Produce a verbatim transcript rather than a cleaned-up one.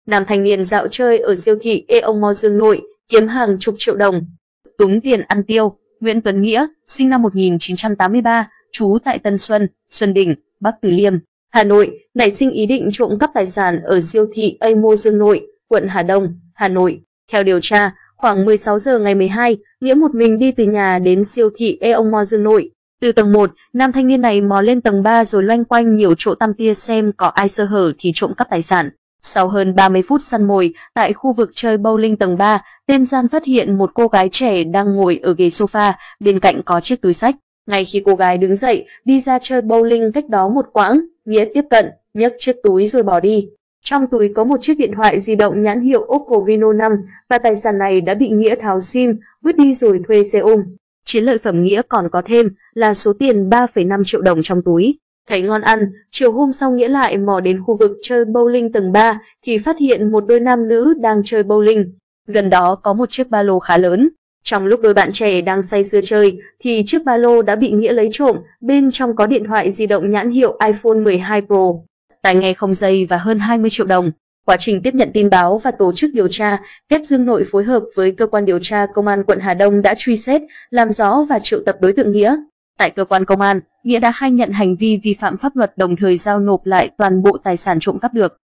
Nam thanh niên dạo chơi ở siêu thị Aeon Mall Dương Nội, kiếm hàng chục triệu đồng, túng tiền ăn tiêu. Nguyễn Tuấn Nghĩa, sinh năm một nghìn chín trăm tám mươi ba, trú tại Tân Xuân, Xuân Đỉnh, Bắc Từ Liêm, Hà Nội, nảy sinh ý định trộm cắp tài sản ở siêu thị Aeon Mall Dương Nội, quận Hà Đông, Hà Nội. Theo điều tra, khoảng mười sáu giờ ngày mười hai, Nghĩa một mình đi từ nhà đến siêu thị Aeon Mall Dương Nội. Từ tầng một, nam thanh niên này mò lên tầng ba rồi loanh quanh nhiều chỗ tăm tia xem có ai sơ hở thì trộm cắp tài sản. Sau hơn ba mươi phút săn mồi, tại khu vực chơi bowling tầng ba, tên gian phát hiện một cô gái trẻ đang ngồi ở ghế sofa, bên cạnh có chiếc túi xách. Ngay khi cô gái đứng dậy, đi ra chơi bowling cách đó một quãng, Nghĩa tiếp cận, nhấc chiếc túi rồi bỏ đi. Trong túi có một chiếc điện thoại di động nhãn hiệu Oppo Reno năm và tài sản này đã bị Nghĩa tháo sim, vứt đi rồi thuê xe ôm. Chiến lợi phẩm Nghĩa còn có thêm là số tiền ba phẩy năm triệu đồng trong túi. Thấy ngon ăn, chiều hôm sau Nghĩa lại mò đến khu vực chơi bowling tầng ba thì phát hiện một đôi nam nữ đang chơi bowling. Gần đó có một chiếc ba lô khá lớn. Trong lúc đôi bạn trẻ đang say sưa chơi thì chiếc ba lô đã bị Nghĩa lấy trộm, bên trong có điện thoại di động nhãn hiệu iPhone mười hai Pro, tai nghe không dây và hơn hai mươi triệu đồng. Quá trình tiếp nhận tin báo và tổ chức điều tra, Kép Dương Nội phối hợp với cơ quan điều tra công an quận Hà Đông đã truy xét, làm rõ và triệu tập đối tượng Nghĩa. Tại cơ quan công an, Nghĩa đã khai nhận hành vi vi phạm pháp luật đồng thời giao nộp lại toàn bộ tài sản trộm cắp được.